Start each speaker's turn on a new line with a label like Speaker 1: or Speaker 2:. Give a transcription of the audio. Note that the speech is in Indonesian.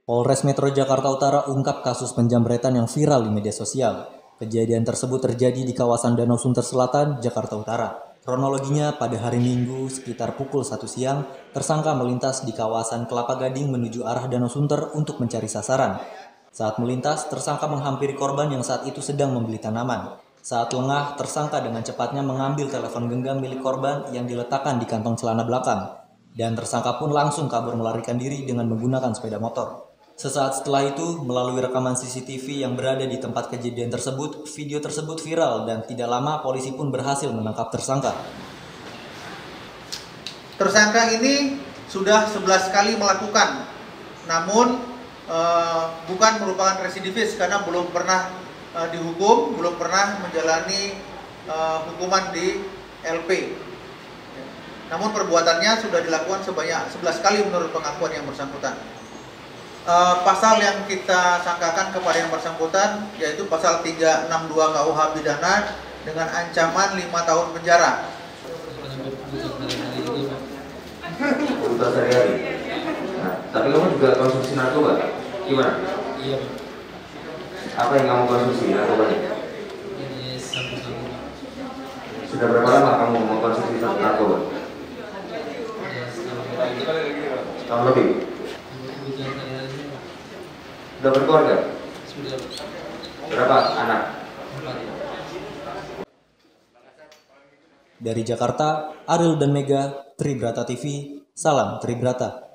Speaker 1: Polres Metro Jakarta Utara ungkap kasus penjamretan yang viral di media sosial. Kejadian tersebut terjadi di kawasan Danau Sunter Selatan, Jakarta Utara. Kronologinya, pada hari Minggu sekitar pukul 1 siang, tersangka melintas di kawasan Kelapa Gading menuju arah Danau Sunter untuk mencari sasaran. Saat melintas, tersangka menghampiri korban yang saat itu sedang membeli tanaman. Saat lengah, tersangka dengan cepatnya mengambil telepon genggam milik korban yang diletakkan di kantong celana belakang. Dan tersangka pun langsung kabur melarikan diri dengan menggunakan sepeda motor. Sesaat setelah itu, melalui rekaman CCTV yang berada di tempat kejadian tersebut, video tersebut viral dan tidak lama polisi pun berhasil menangkap tersangka.
Speaker 2: Tersangka ini sudah 11 kali melakukan, namun bukan merupakan residivis karena belum pernah dihukum, belum pernah menjalani hukuman di LP. Namun perbuatannya sudah dilakukan sebanyak 11 kali menurut pengakuan yang bersangkutan. Pasal yang kita sangkakan kepada yang bersangkutan yaitu pasal 362 KUH pidana dengan ancaman 5 tahun penjara.
Speaker 3: Sehari-hari. Nah, tapi kamu juga konsumsi narkoba? Gimana?
Speaker 4: Iya, Pak.
Speaker 3: Apa yang kamu konsumsi narkobanya?
Speaker 4: Ini sabu-sabu.
Speaker 3: Sudah berapa lama kamu mengkonsumsi narkoba?
Speaker 4: Ya,
Speaker 3: Setahun lebih.
Speaker 4: kebutuhan sehari-hari, Pak.
Speaker 3: Sudah berkeluarga?
Speaker 4: Sudah, Pak.
Speaker 3: Berapa anak?
Speaker 4: 4.
Speaker 1: Dari Jakarta, Ariel dan Mega, Tribrata TV, salam Tribrata.